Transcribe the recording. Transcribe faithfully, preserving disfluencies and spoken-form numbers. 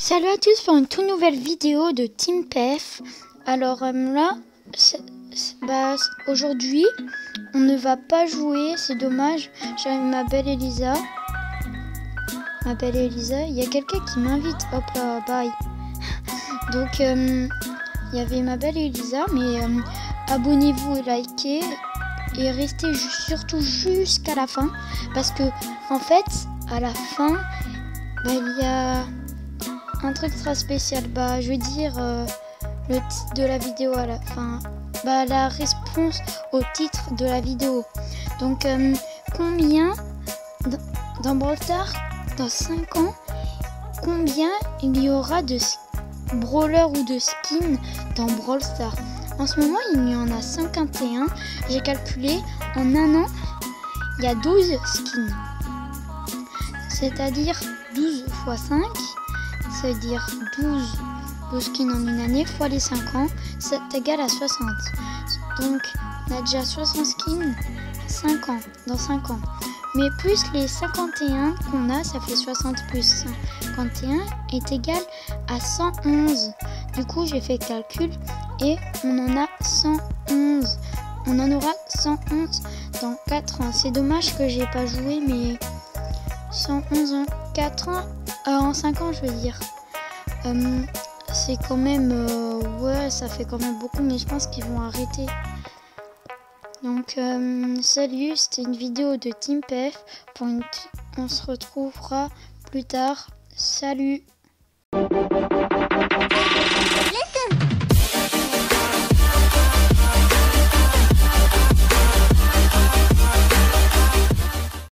Salut à tous pour une toute nouvelle vidéo de Team P F. Alors euh, là, c'est, c'est, bah, aujourd'hui, on ne va pas jouer, c'est dommage. J'ai ma belle Elisa. Ma belle Elisa, il y a quelqu'un qui m'invite. Hop là, bye. Donc, euh, il y avait ma belle Elisa, mais euh, abonnez-vous et likez. Et restez ju- surtout jusqu'à la fin. Parce que, en fait, à la fin, bah, il y a un truc très spécial. Bah, je veux dire, euh, le titre de la vidéo à la fin. Bah, la réponse au titre de la vidéo. Donc, euh, combien, dans Brawl Stars, dans cinq ans, combien il y aura de brawlers ou de skins dans Brawl Stars? En ce moment, il y en a cinquante et un. J'ai calculé, en un an, il y a douze skins. C'est-à-dire douze fois cinq, c'est-à-dire douze, douze skins en une année, fois les cinq ans, c'est égal à soixante. Donc, on a déjà soixante skins, cinq ans, dans cinq ans. Mais plus les cinquante et un qu'on a, ça fait soixante plus cinquante et un est égal à cent onze. Du coup, j'ai fait le calcul et on en a cent onze. On en aura cent onze dans quatre ans. C'est dommage que j'ai pas joué, mais cent onze en quatre ans, euh, en cinq ans, je veux dire. Euh, c'est quand même, euh, ouais, ça fait quand même beaucoup, mais je pense qu'ils vont arrêter. Donc, euh, salut, c'était une vidéo de Team P F. Pour une t- on se retrouvera plus tard. Salut!